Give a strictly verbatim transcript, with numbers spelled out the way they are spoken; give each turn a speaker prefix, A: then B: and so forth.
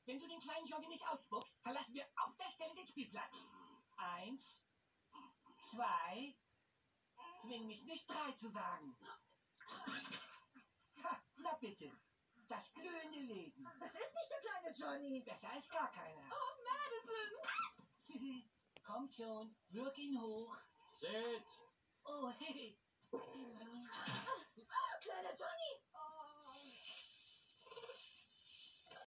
A: Wenn du den kleinen Johnny nicht ausspuckst, verlassen wir auf der Stelle den Spielplatz. Eins, zwei, zwing mich nicht drei zu sagen. Ha, na bitte, das blühende Leben.
B: Das ist nicht der kleine Johnny.
A: Besser als gar keiner.
B: Oh, Madison.
A: Kommt schon, wirk ihn hoch.
C: Sit.
A: Oh, hey,